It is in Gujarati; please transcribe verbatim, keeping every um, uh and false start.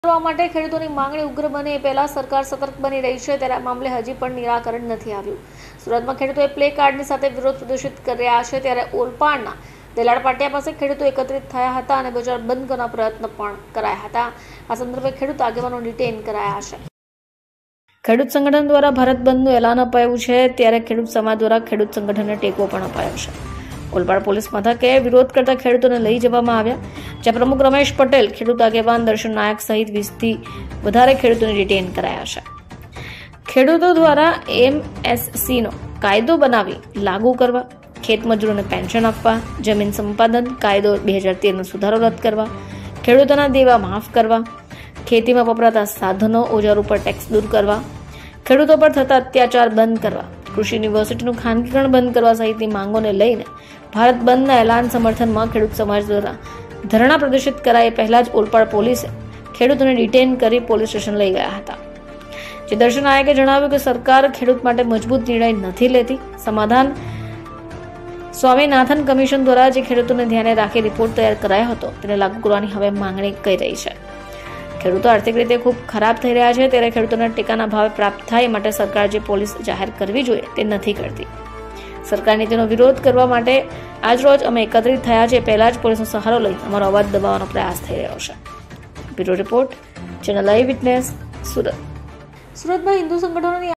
કરવા માટે ખેડૂતોની માંગણી ઉગ્ર બને એ પહેલા સરકાર સતર્ક બની રહી છે, ત્યારે આ મામલે હજી પણ નિરાકરણ નથી આવ્યું। સુરતમાં ખેડૂતોએ પ્લે કાર્ડની સાથે વિરોધ પ્રદર્શિત કરી રહ્યા છે, ત્યારે ઓલપાડના દેલાડ પાટિયા પાસે ખેડૂતો એકત્રિત થયા હતા અને બજાર બંધ કરવાના પ્રયત્ન પણ કરાયા હતા। આ સંદર્ભે ખેડૂત આગેવાનો ડિટેઇન કરાયા છે। ખેડૂત સંગઠન દ્વારા ભારત બંધનું એલાન અપાયું છે, ત્યારે ખેડૂત સમાજ દ્વારા ખેડૂત સંગઠનને ટેકો પણ અપાયો છે। ઓલપાડ પોલીસ મથકે વિરોધ કરતા ખેડૂતોને લઈ જવામાં આવ્યા, જ્યાં પ્રમુખ રમેશ પટેલ, ખેડૂત આગેવાન દર્શન નાયક સહિત વીસથી વધારે ખેડૂતોને ડિટેઇન કરાયા છે। ખેડૂતો દ્વારા એમએસસીનો કાયદો બનાવી લાગુ કરવા, ખેત મજૂરોને પેન્શન આપવા, જમીન સંપાદન કાયદો બે હજાર તેરનો સુધારો રદ કરવા, ખેડૂતોના દેવા માફ કરવા, ખેતીમાં વપરાતા સાધનો ઓજારો પર ટેક્સ દૂર કરવા, ખેડૂતો પર થતા અત્યાચાર બંધ કરવા, કૃષિ યુનિવર્સિટીનું ખાનગીકરણ બંધ કરવા સહિતની માંગોને લઈને ભારત બંધના એલાન સમર્થનમાં ખેડૂત સમાજ દ્વારા ધરણા પ્રદર્શિત કરાય પહેલા જ ઓલપાડ પોલીસે ખેડૂતોને ડિટેઇન કરી પોલીસ સ્ટેશન લઈ ગયા હતા। જે દર્શન નાયકે જણાવ્યું કે સરકાર ખેડૂત માટે મજબૂત નિર્ણય નથી લેતી। સમાધાન સ્વામીનાથન કમિશન દ્વારા જે ખેડૂતોને ધ્યાને રાખી રિપોર્ટ તૈયાર કરાયો હતો તેને લાગુ કરવાની હવે માંગણી કરી રહી છે। ખેડૂતો આર્થિક રીતે ખૂબ ખરાબ થઈ રહ્યા છે, ત્યારે ખેડૂતોને ટેકાના ભાવે પ્રાપ્ત થાય માટે સરકાર જે પોલીસ જાહેર કરવી જોઈએ તે નથી કરતી। સરકાર નીતિનો વિરોધ કરવા માટે આજ રોજ અમે એકત્રિત થયા છે, પહેલા જ પોલીસનો સહારો લઈ અમારો અવાજ દબાવવાનો પ્રયાસ થઈ રહ્યો છે। Bureau report, channel I witness, Surat. સુરતમાં હિન્દુ સંગઠનોની